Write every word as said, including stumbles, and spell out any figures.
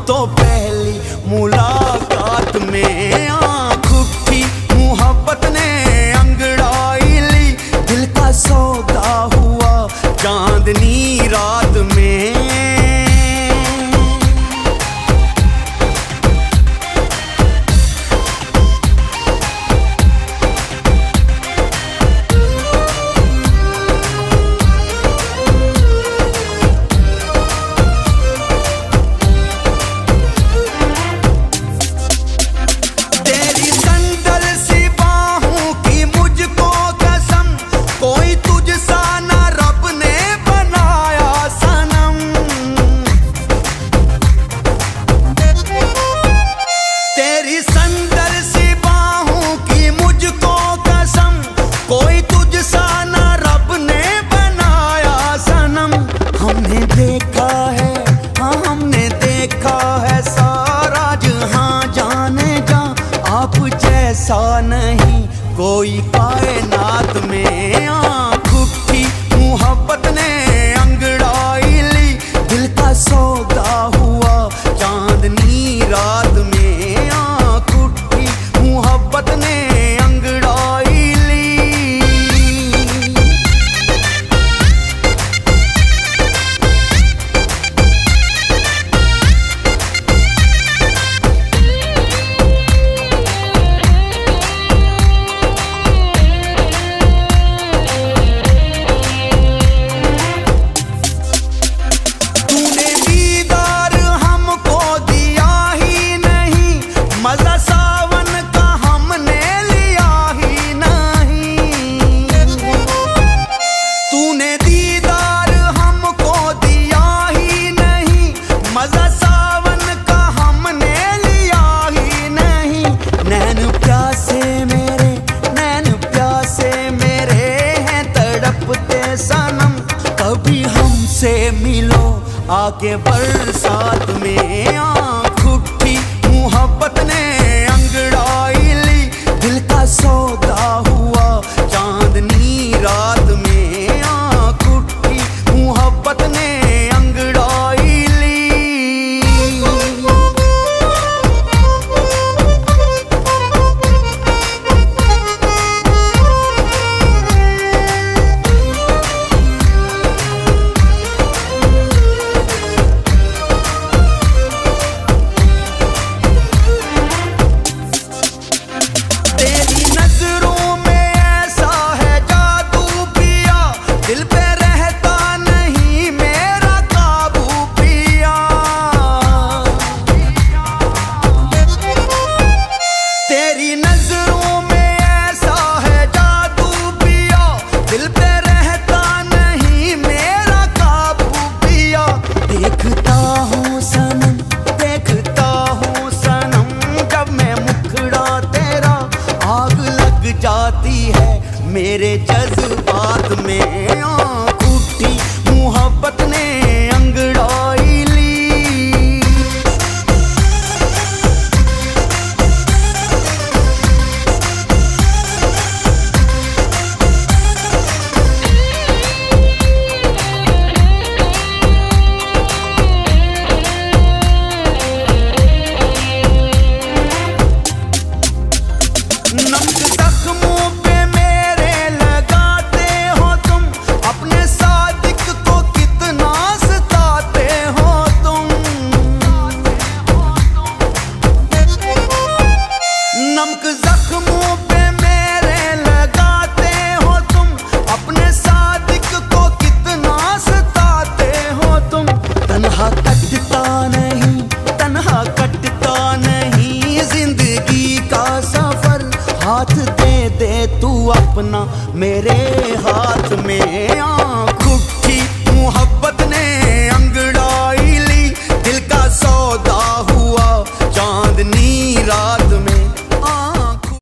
तो पहली मुलाकात में आँख उठी मोहब्बत ने अंगड़ाई ली, दिल का सौदा हुआ चांदनी रात में। देखा है हाँ हमने देखा है सारा जहां, जाने जा आप जैसा नहीं कोई कायनात में। आँख उठी मोहब्बत ने अंगड़ाई ली, दिल का सौदा हुआ चांदनी रात में। आँख उठी मोहब्बत ने अंगड़ाई ली। कभी हमसे मिलो आके बरसात में। आँख उठी मोहब्बत ने अंगड़ाई ली, दिल का सौदा हुआ चांदनी रात में। आँख उठी मोहब्बत ने अंगड़ाई ली। देखता हूँ सनम, देखता हूँ सनम, जब मैं मुखड़ा तेरा आग लग जाती है मेरे जज्बात में। आँख उठी मोहब्बत ने अंगड़ाई ली। नमक जख्मों पे मेरे लगाते हो तुम, अपने सादिक को कितना सताते हो तुम। नमक जख्मों पे मेरे लगाते हो तुम, अपने सादिक को कितना सताते हो तुम। तन्हा कटता नहीं, तन्हा कटता नहीं जिंदगी का सफर, हाथ दे दे तू अपना मेरे हाथ में। आँख उठी मोहब्बत ने अंगड़